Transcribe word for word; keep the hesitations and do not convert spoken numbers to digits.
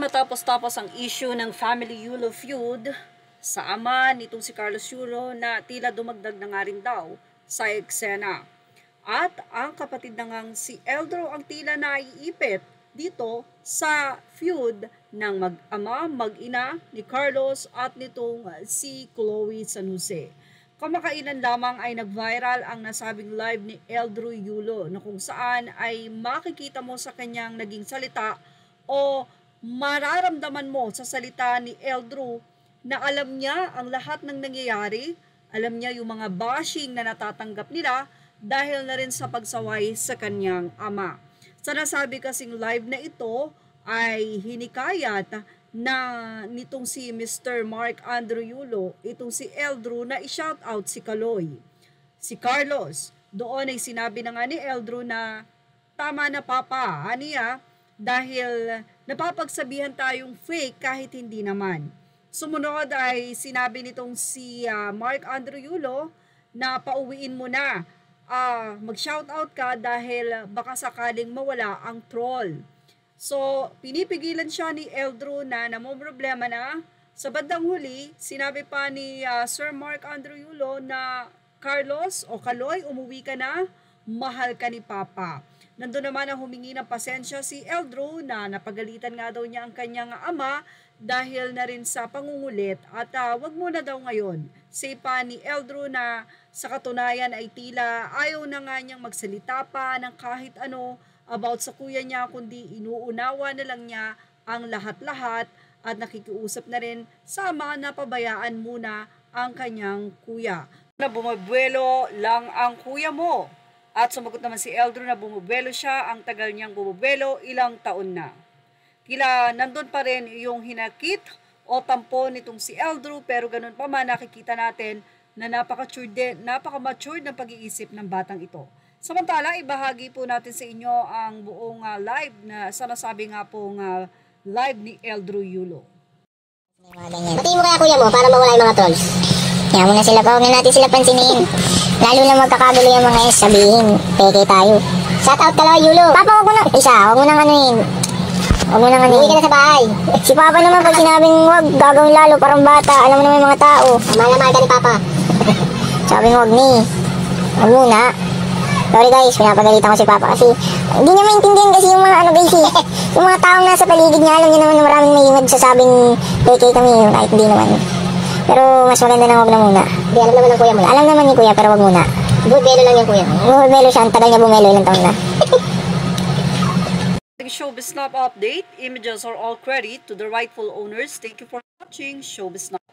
matapos-tapos ang issue ng Family Yulo feud sa ama nitong si Carlos Yulo na tila dumagdag na nga rin daw sa eksena. At ang kapatid na ngang si Eldro ang tila naiipit dito sa feud ng mag-ama, mag-ina ni Carlos at nitong si Chloe San Jose. Kamakailan lamang ay nag-viral ang nasabing live ni Eldro Yulo na kung saan ay makikita mo sa kanyang naging salita o mararamdaman mo sa salita ni Eldro na alam niya ang lahat ng nangyayari, alam niya yung mga bashing na natatanggap nila dahil na rin sa pagsaway sa kanyang ama. Sa nasabi kasing live na ito ay hinikayat na nitong si Mister Mark Andrew Yulo, itong si Eldro na i-shoutout si Kaloy. Si Carlos, doon ay sinabi na nga ni Eldro na tama na papa, aniya, dahil napapagsabihan tayong fake kahit hindi naman. Sumunod ay sinabi nitong si uh, Mark Andrew Yulo na pauwiin mo na, uh, mag-shoutout ka dahil baka sakaling mawala ang troll. So, pinipigilan siya ni Eldro na namomroblema na. Sa bandang huli, sinabi pa ni uh, Sir Mark Andrew Yulo na Carlos o Kaloy, umuwi ka na, mahal ka ni Papa. Nandun naman ang humingi ng pasensya si Eldro na napagalitan nga daw niya ang kanyang ama dahil na rin sa pangungulit at uh, wag muna daw ngayon. Say pa ni Eldro na sa katunayan ay tila ayaw na nga niyang magsalita pa ng kahit ano about sa kuya niya kundi inuunawa na lang niya ang lahat-lahat at nakikiusap na rin sa ama na pabayaan muna ang kanyang kuya. Na bumabuelo lang ang kuya mo. At sumagot naman si Eldro na bumubelo siya, ang tagal niyang bumubelo, ilang taon na. Tila nandun pa rin yung hinakit o tampo nitong si Eldro, pero ganun pa man nakikita natin na napaka-mature napaka-mature ng pag-iisip ng batang ito. Samantala, ibahagi po natin sa inyo ang buong uh, live na sa nasabi nga pong uh, live ni Eldro Yulo. Batiin mo kaya kuya mo para mawala yung mga trolls. Kaya muna sila pa, huwag na natin sila pansinin. Lalo na magkakagulo yung mga S, sabihin, peke tayo. Shout out ka lang, Yulo. Papa, huwag mo na, isa, huwag mo nang anuin. Huwag mo nang anuin. Uwi ka na sa bahay. Si Papa naman, pag sinabing huwag, gagawin lalo, parang bata. Alam mo naman yung mga tao. Mahal-mahal ka ni Papa. Sabing huwag ni. Huwag muna. Sorry guys, pinapagalitan ko si Papa kasi hindi niya maintindihan kasi yung mga ano guys eh. Yung mga taong nasa paligid niya, alam niya naman na maraming may nagsasabing peke kami, kahit hindi naman. Pero mas maganda na huwag na muna. Hindi, alam naman ng kuya mo. Alam naman ni kuya, pero huwag muna. Bumelo lang yung kuya. Bumelo siya, ang tagal niya bumelo, ilang taon na. Showbiz Snap update. Images are all credit to the rightful owners. Thank you for watching Showbiz Snap.